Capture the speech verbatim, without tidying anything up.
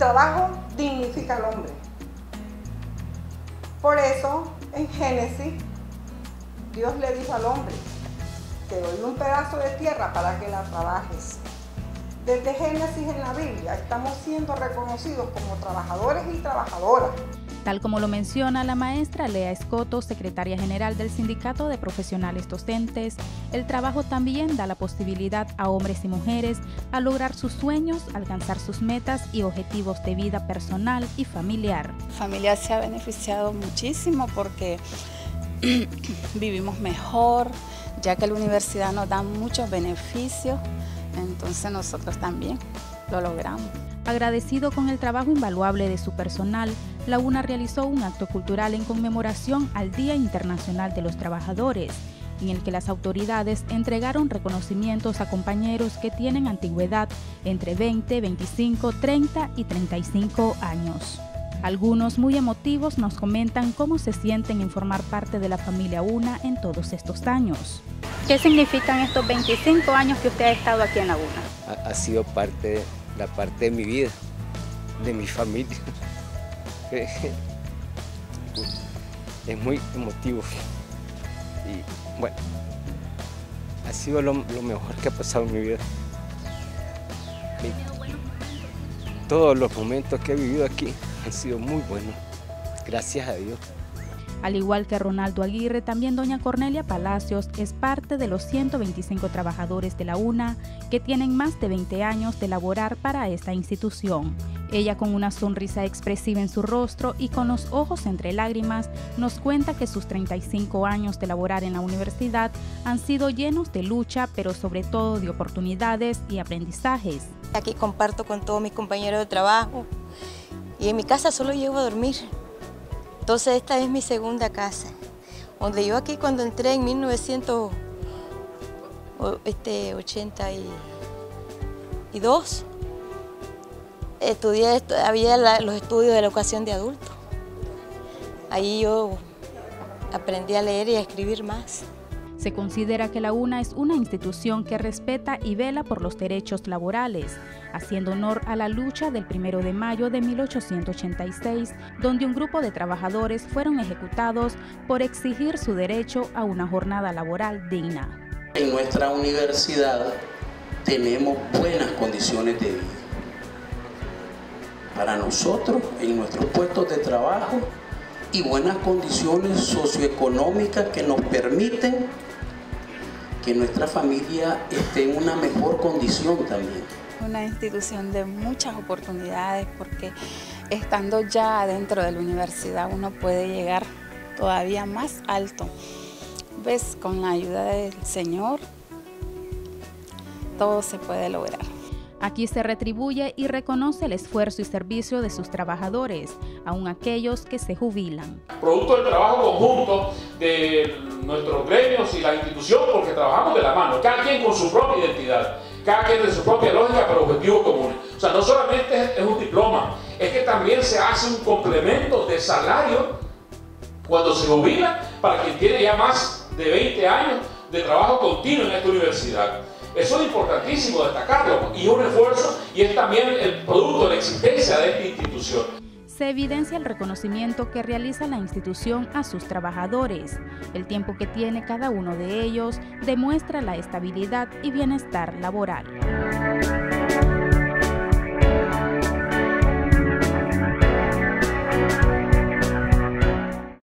trabajo dignifica al hombre. Por eso, en Génesis, Dios le dijo al hombre: te doy un pedazo de tierra para que la trabajes. Desde Génesis en la Biblia estamos siendo reconocidos como trabajadores y trabajadoras. Tal como lo menciona la maestra Lea Escoto, secretaria general del Sindicato de Profesionales Docentes, el trabajo también da la posibilidad a hombres y mujeres a lograr sus sueños, alcanzar sus metas y objetivos de vida personal y familiar. La familia se ha beneficiado muchísimo porque vivimos mejor, ya que la universidad nos da muchos beneficios, entonces nosotros también lo logramos. Agradecido con el trabajo invaluable de su personal, la UNA realizó un acto cultural en conmemoración al Día Internacional de los Trabajadores, en el que las autoridades entregaron reconocimientos a compañeros que tienen antigüedad entre veinte, veinticinco, treinta y treinta y cinco años. Algunos muy emotivos nos comentan cómo se sienten en formar parte de la familia UNA en todos estos años. ¿Qué significan estos veinticinco años que usted ha estado aquí en la UNA? Ha, ha sido parte de, la parte de mi vida, de mi familia. Es muy emotivo y bueno, ha sido lo, lo mejor que ha pasado en mi vida. Y todos los momentos que he vivido aquí han sido muy buenos, gracias a Dios. Al igual que Ronaldo Aguirre, también doña Cornelia Palacios es parte de los ciento veinticinco trabajadores de la UNA que tienen más de veinte años de laborar para esta institución. Ella, con una sonrisa expresiva en su rostro y con los ojos entre lágrimas, nos cuenta que sus treinta y cinco años de laborar en la universidad han sido llenos de lucha, pero sobre todo de oportunidades y aprendizajes. Aquí comparto con todos mis compañeros de trabajo y en mi casa solo llego a dormir. Entonces esta es mi segunda casa, donde yo aquí cuando entré en mil novecientos ochenta y dos, estudié, había la, los estudios de la educación de adultos. Ahí yo aprendí a leer y a escribir más. Se considera que la UNA es una institución que respeta y vela por los derechos laborales, haciendo honor a la lucha del primero de mayo de mil ochocientos ochenta y seis, donde un grupo de trabajadores fueron ejecutados por exigir su derecho a una jornada laboral digna. En nuestra universidad tenemos buenas condiciones de vida. Para nosotros, en nuestros puestos de trabajo, y buenas condiciones socioeconómicas que nos permiten que nuestra familia esté en una mejor condición también. Una institución de muchas oportunidades porque estando ya dentro de la universidad uno puede llegar todavía más alto. ¿Ves? Con la ayuda del Señor todo se puede lograr. Aquí se retribuye y reconoce el esfuerzo y servicio de sus trabajadores, aun aquellos que se jubilan. Producto del trabajo conjunto de nuestros gremios y la institución, porque trabajamos de la mano, cada quien con su propia identidad, cada quien de su propia lógica, pero objetivos comunes. O sea, no solamente es un diploma, es que también se hace un complemento de salario cuando se jubila para quien tiene ya más de veinte años de trabajo continuo en esta universidad. Eso es importantísimo destacarlo y es un esfuerzo y es también el producto de la existencia de esta institución. Se evidencia el reconocimiento que realiza la institución a sus trabajadores. El tiempo que tiene cada uno de ellos demuestra la estabilidad y bienestar laboral.